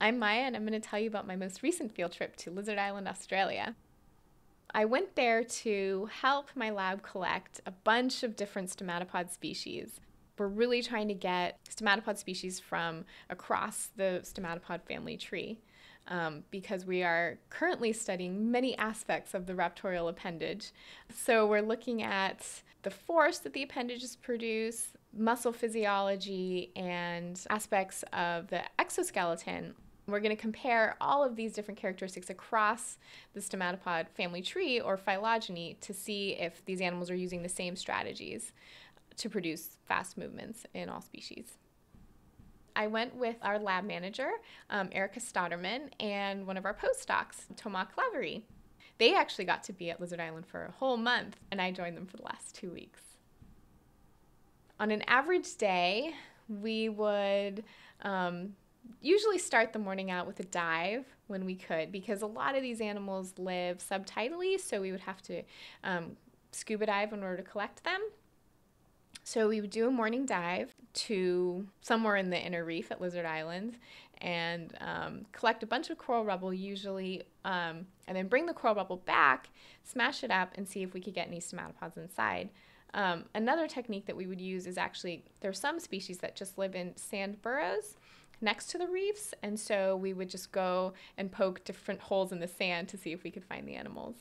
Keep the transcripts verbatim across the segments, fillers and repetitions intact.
I'm Maya, and I'm going to tell you about my most recent field trip to Lizard Island, Australia. I went there to help my lab collect a bunch of different stomatopod species. We're really trying to get stomatopod species from across the stomatopod family tree um, because we are currently studying many aspects of the raptorial appendage. So we're looking at the force that the appendages produce, muscle physiology, and aspects of the exoskeleton. We're going to compare all of these different characteristics across the stomatopod family tree or phylogeny to see if these animals are using the same strategies to produce fast movements in all species. I went with our lab manager, um, Erica Stotterman, and one of our postdocs, Thomas Claverie. They actually got to be at Lizard Island for a whole month, and I joined them for the last two weeks. On an average day, we would um, usually start the morning out with a dive when we could, because a lot of these animals live subtidally, so we would have to um, scuba dive in order to collect them. So we would do a morning dive to somewhere in the inner reef at Lizard Island and um, collect a bunch of coral rubble usually, um, and then bring the coral rubble back, smash it up, and see if we could get any stomatopods inside. Um, another technique that we would use is actually, there's some species that just live in sand burrows next to the reefs, and so we would just go and poke different holes in the sand to see if we could find the animals.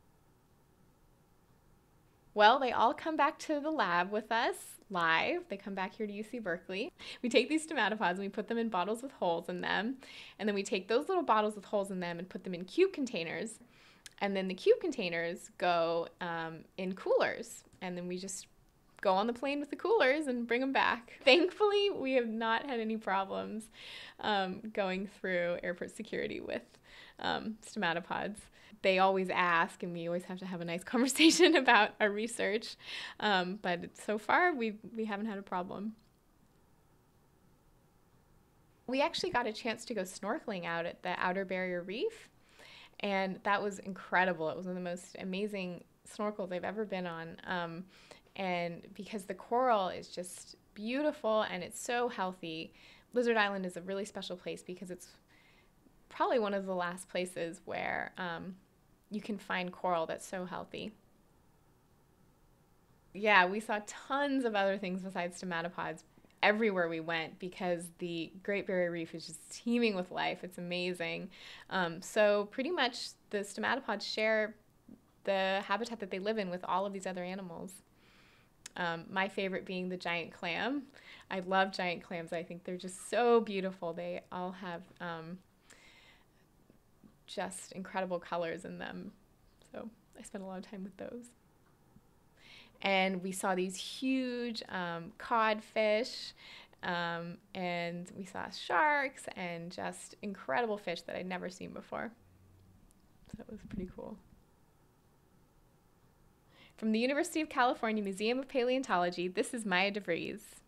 Well, they all come back to the lab with us live. They come back here to U C Berkeley. We take these stomatopods and we put them in bottles with holes in them, and then we take those little bottles with holes in them and put them in cube containers, and then the cube containers go um, in coolers, and then we just go on the plane with the coolers and bring them back. Thankfully, we have not had any problems um, going through airport security with um, stomatopods. They always ask, and we always have to have a nice conversation about our research, um, but so far we we haven't had a problem. We actually got a chance to go snorkeling out at the Outer Barrier Reef, and that was incredible. It was one of the most amazing snorkels I've ever been on. Um, And because the coral is just beautiful and it's so healthy, Lizard Island is a really special place because it's probably one of the last places where um, you can find coral that's so healthy. Yeah, we saw tons of other things besides stomatopods everywhere we went because the Great Barrier Reef is just teeming with life. It's amazing. Um, so pretty much the stomatopods share the habitat that they live in with all of these other animals. Um, my favorite being the giant clam. I love giant clams. I think they're just so beautiful. They all have um, just incredible colors in them. So I spent a lot of time with those. And we saw these huge um, codfish, um, and we saw sharks and just incredible fish that I'd never seen before. So that was pretty cool. From the University of California Museum of Paleontology, this is Maya deVries.